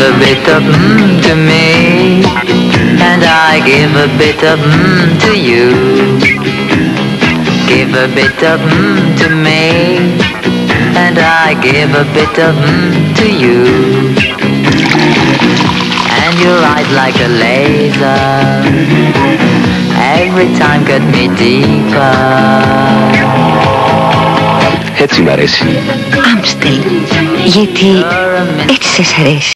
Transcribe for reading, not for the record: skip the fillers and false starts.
a bit of to me, and I give a bit of to you. Give a bit of to me, and I give a bit of to you. And your eyes like a laser, every time cut me deeper. Έτσι μ' αρέσει. Άμστελ, γιατί έτσι σας αρέσει.